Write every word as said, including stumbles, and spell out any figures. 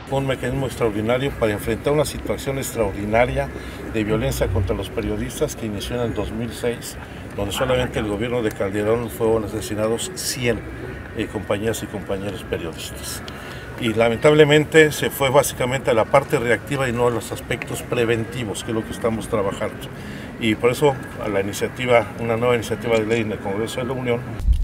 un mecanismo extraordinario para enfrentar una situación extraordinaria de violencia contra los periodistas que inició en el dos mil seis, donde solamente el gobierno de Calderón fueron asesinados cien eh, compañeras y compañeros periodistas. Y lamentablemente se fue básicamente a la parte reactiva y no a los aspectos preventivos, que es lo que estamos trabajando. Y por eso a la iniciativa, una nueva iniciativa de ley en el Congreso de la Unión,